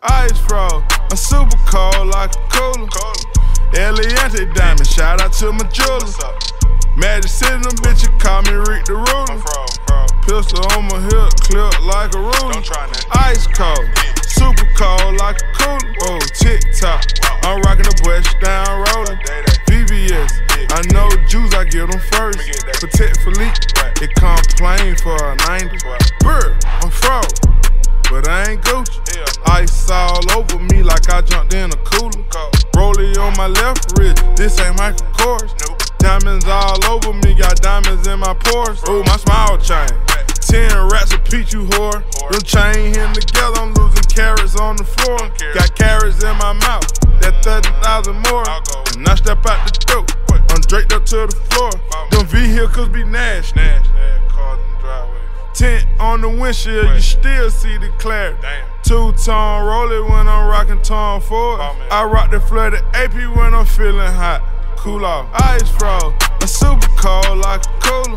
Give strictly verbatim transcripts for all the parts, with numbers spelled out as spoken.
Ice froze, I'm super cold like a cooler. Eliante diamond, shout out to my jeweler. Magic City, them bitches call me Rick the Ruler. Pistol on my hip, clip like a ruler. Ice cold, super cold like a cooler. Oh, TikTok, I'm rocking the West down rolling. V V S, I know Jews, I get them first. Protect Philippe, it complain for a ninety. Bird, I'm froze, but I ain't Gucci. Ice all over me like I jumped in a cooler. Rollie on my left wrist, this ain't Michael Kors. Diamonds all over me, got diamonds in my pores. Ooh, my smile chain, ten rats of peach, you whore. Them chain hitting together, I'm losing carrots on the floor. Got carrots in my mouth, that thirty thousand more. And I step out the door, I'm draped up to the floor. Them vehicles be nash, nash, nash, cars in the driveway. Tint on the windshield, you still see the clarity. Two-tone rollie when I'm rocking Tom Ford. I rock the flooded A P when I'm feeling hot. Cool off, ice froze, I'm super cold like a cooler.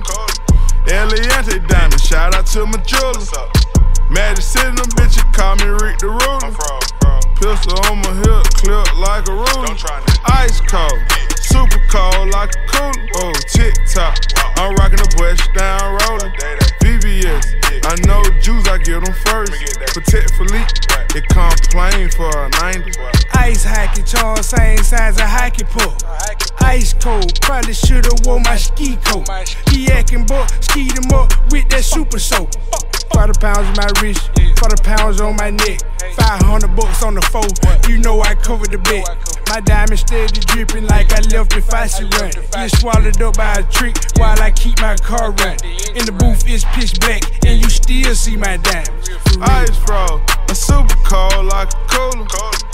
Eliante diamond, shout out to my jeweler. Magic City, them bitches call me Rick the Ruler. Pistol on my hip, clip like a ruler. Ice cold, super cold like a cooler. Oh, TikTok, I'm rocking the West down rolling. V V S, I know Jews, I get them first. Protect Philippe, it complain for a ninety. Ice hockey, charm, same size of hockey puck. Ice cold, probably should've wore my ski coat. He acting buck, skied him up with that super soap. Forty pounds in my wrist, forty pounds on my neck. Five hundred bucks on the phone, you know I covered the bet. My diamond steady dripping like I left the faucet run. Get swallowed up by a trick while I keep my car running. In the booth it's pitch black and you still see my diamonds. Ice froze, I'm super cold like a cooler.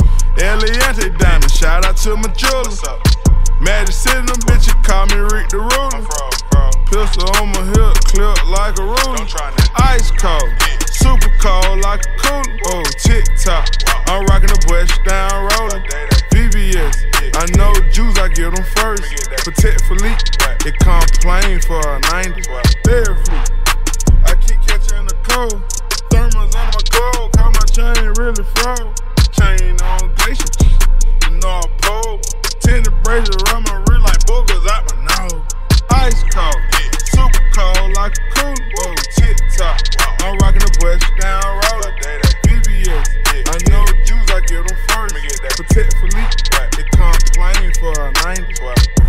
Eliante diamond, shout out to my jeweler. Magic City, them bitches call me Rick the Ruler. Pistol on my hip, clip like a ruler. Ice cold, super cold like a cooler. Oh, TikTok, I'm rocking the West down rolling. V V S, I know Jews, I get them first. Protect Philippe, it complain for a ninety. Very fleet, I keep catching the cold. Thermals on my gold, call my chain really froze. Chain on glacier, you know I pole. Tinted brazier around my wrist like boogers out my nose. Ice cold, super cold like a cooler. Whoa, TikTok, I'm rocking the West down rolling. V V S, I know Jews, I get them first. Protect Philippe, it complain for a ninety.